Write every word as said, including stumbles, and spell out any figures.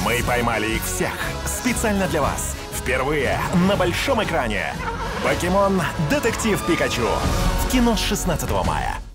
Мы поймали их всех специально для вас. Впервые на большом экране. «Покемон. Детектив Пикачу» в кино с шестнадцатого мая.